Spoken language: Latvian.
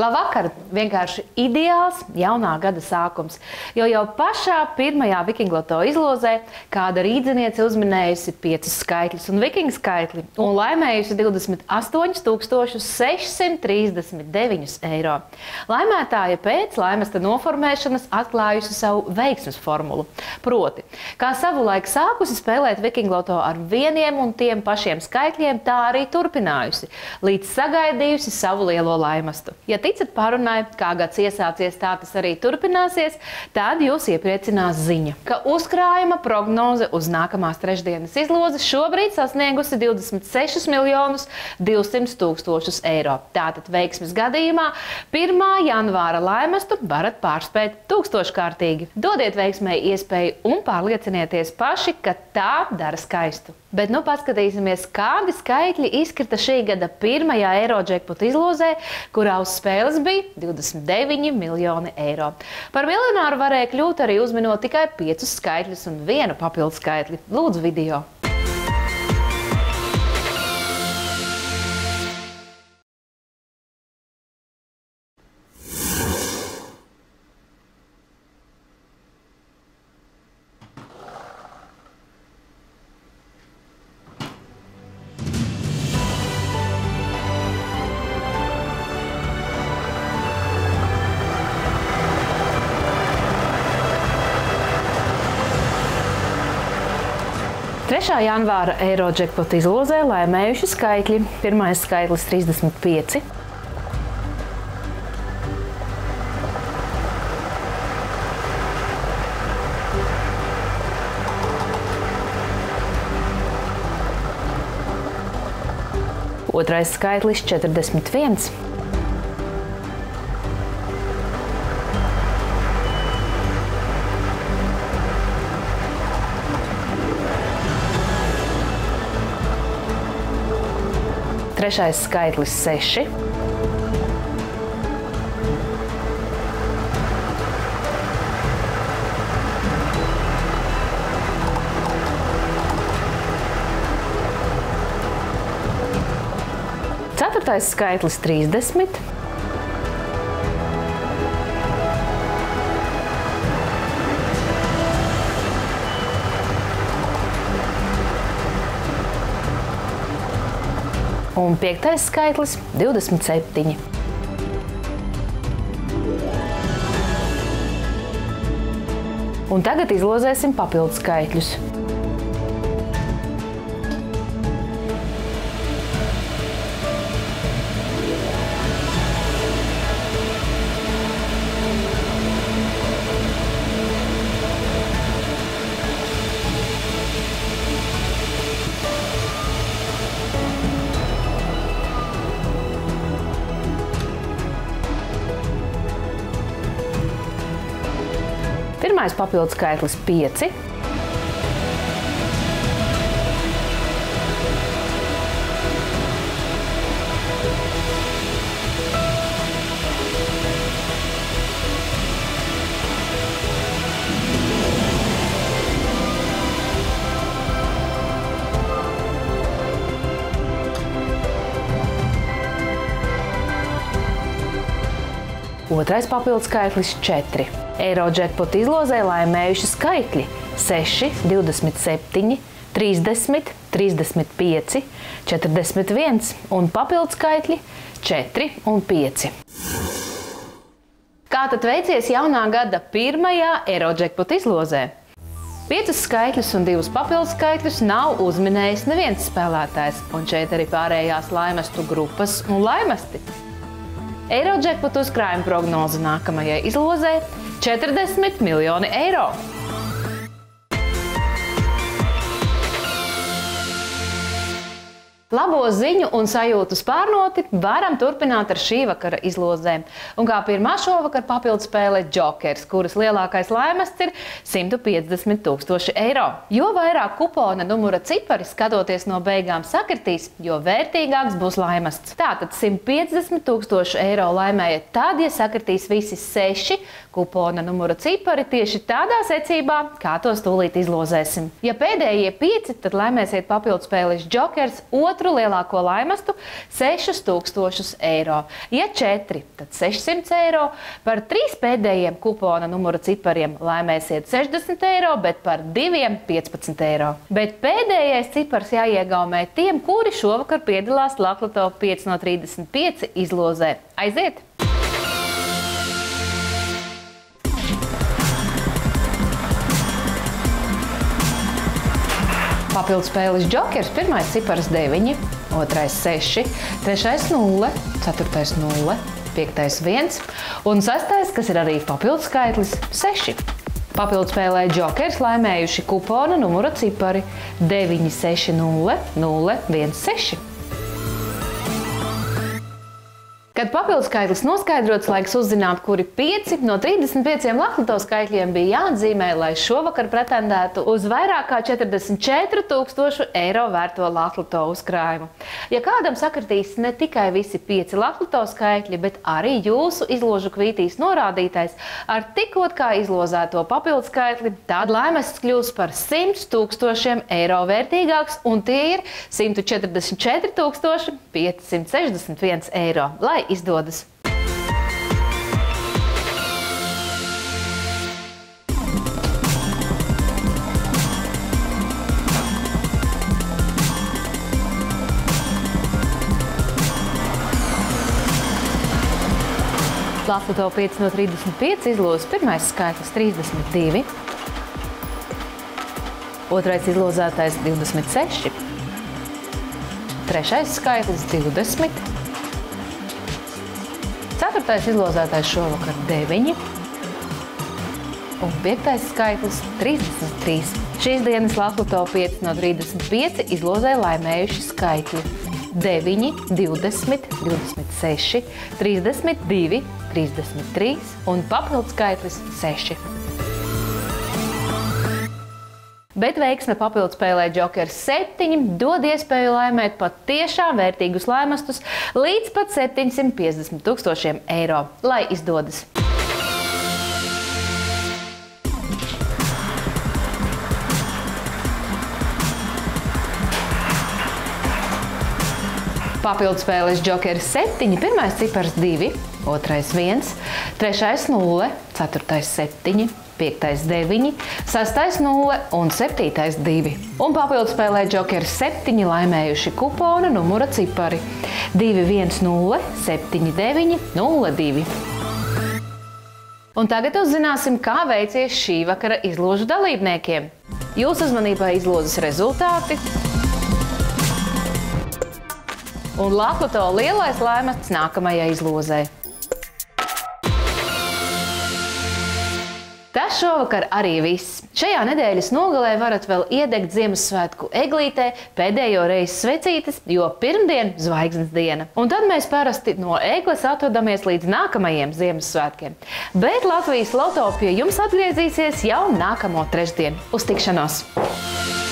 Labvakar! Vienkārši ideāls jaunā gada sākums, jo jau pašā pirmajā Vikingu loto izlozē kāda rīdziniece uzminējusi 5 skaitļus un vikingu skaitli un laimējusi 28 639 eiro. Laimētāja pēc laimesta noformēšanas atklājusi savu veiksmes formulu. Proti, kā savulaik sākusi spēlēt Vikingu loto ar vieniem un tiem pašiem skaitļiem, tā arī turpinājusi, līdz sagaidījusi savu lielo laimestu. Ja ticat pārunai, kā gads iesācies, tā tas arī turpināsies, tad jūs iepriecinās ziņa, ka uzkrājuma prognoze uz nākamās trešdienas izlozi šobrīd sasniegusi 26 200 000 eiro. Tātad veiksmes gadījumā 1. janvāra laimestu varat pārspēt 1000-kārtīgi. Dodiet veiksmei iespēju un pārliecinieties paši, ka tā dara skaistu. Bet nu paskatīsimies, kādi skaitļi izkrita šī gada pirmajā Eirojackpot izlozē, kurā uz spēles bija 29 miljoni eiro. Par miljonāru varēja kļūt arī uzminot tikai 5 skaitļus un 1 papildu skaitli. Lūdzu video! Trešā janvāra Eirojackpot izlozē laimējuši skaitļi. Pirmais skaitlis 35. Otrais skaitlis 41. Trešais skaitlis 6. Ceturtais skaitlis 30. Un 5. skaitlis 27. Un tagad izlozēsim papildu skaitļus. Pirmais papildu skaitlis 5. Otrais papildu skaitlis 4. Eirojackpot izlozē laimējuši skaitļi 6, 27, 30, 35, 41 un papildu skaitļi 4 un 5. Kā tad veicies jaunā gada pirmajā Eirojackpot izlozē? 5 skaitļus un 2 papildu skaitļus nav uzminējis neviens spēlētājs, un šeit arī pārējās laimestu grupas un laimesti. Eirojackpot uzkrājuma prognoze nākamajai izlozē 40 miljoni eiro. Labo ziņu un sajūtu spārnoti varam turpināt ar šī vakara izlozēm. Un kā pirmā šovakar papildu spēle Jokers, kuras lielākais laimests ir 150 000 eiro. Jo vairāk kupona numura cipari skatoties no beigām sakritīs, jo vērtīgāks būs laimests. Tātad 150 000 eiro laimēja tad, ja sakritīs visi 6 kupona numura cipari tieši tādā secībā, kā tos tūlīt izlozēsim. Ja pēdējie 5, tad laimēsiet papildu spēles Jokers 2. otru lielāko laimestu 6000 eiro. Ja 4, tad 600 eiro. Par 3 pēdējiem kupona numura cipariem laimēsiet 60 eiro, bet par 2 15 eiro. Bet pēdējais cipars jāiegaumē tiem, kuri šovakar piedalās Lakloto 5 no 35 izlozē. Aiziet! Papildu spēles džokers, pirmais cipars 9, otrais 6, trešais 0, ceturtais 0, piektais 1 un sastais, kas ir arī papildu skaitlis, 6. Papildu spēlē džokers laimējuši kupona numura cipari 9, 6, 0, 0, 1, 6. Kad papildu skaitlis noskaidrots, laiks uzzināt, kuri 5 no 35 Lakloto skaitļiem bija jāatzīmē, lai šovakar pretendētu uz vairāk kā 44 000 eiro vērto Lakloto uzkrājumu. Ja kādam sakritīs ne tikai visi 5 Lakloto skaitļi, bet arī jūsu izložu kvītīs norādītais ar tikot kā izlozēto papildu skaitli, tad laimests kļūs par 100 000 eiro vērtīgāks, un tie ir 144 561 eiro. Lai izdodas! Lakloto 5 no 35 izlozes pirmais skaitlis 32, otrais izlozētais 26, trešais skaitlis 20, ceturtais izlozētais šovakar 9 un piektais skaitlis 33. Šīs dienas Lakloto 5 no 35 izlozē laimējuši skaitļi 9, 20, 26, 32, 33 un papildu skaitlis 6. Bet veiksme papildu spēlē džokers 7 dod iespēju laimēt pat tiešām vērtīgus laimestus līdz pat 750 000 eiro. Lai izdodas! Papildu spēles džokers 7, pirmais cipars 2, otrais 1, trešais 0, ceturtais 7, piektais 9, sastais 0 un septītais 2. Un papildu spēlē džokers 7 laimējuši kupona numura cipari 2, 1, 0, 7, 9, 0, 2. Un tagad uzzināsim, kā veicies šī vakara izložu dalībniekiem. Jūsu uzmanībai izlozes rezultāti. Un Lakloto lielais laimests nākamajai izlozē. Tas šovakar arī viss. Šajā nedēļas nogalē varat vēl iedegt Ziemassvētku eglītē pēdējo reizi svecītes, jo pirmdien zvaigznes diena. Un tad mēs parasti no egles atvadamies līdz nākamajiem Ziemassvētkiem. Bet Latvijas Loto pie jums atgriezīsies jau nākamo trešdienu. Uz tikšanos!